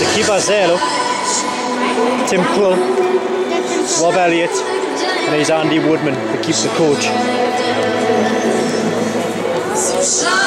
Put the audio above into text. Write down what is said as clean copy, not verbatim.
the keepers there, look. Tim Quill, Rob Elliott, and he's Andy Woodman, the coach.